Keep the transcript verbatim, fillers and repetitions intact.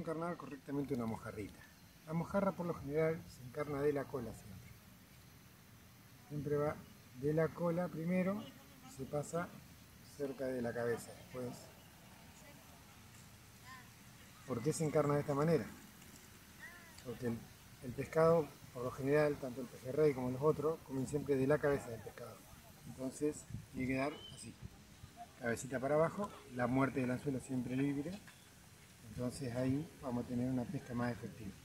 encarnar correctamente una mojarrita. La mojarra por lo general se encarna de la cola siempre. Siempre va de la cola primero, se pasa cerca de la cabeza después. ¿Por qué se encarna de esta manera? Porque el, el pescado, por lo general, tanto el pejerrey como los otros, comen siempre de la cabeza del pescado. Entonces tiene que quedar así, cabecita para abajo, la muerte del anzuelo siempre libre. Entonces ahí vamos a tener una pesca más efectiva.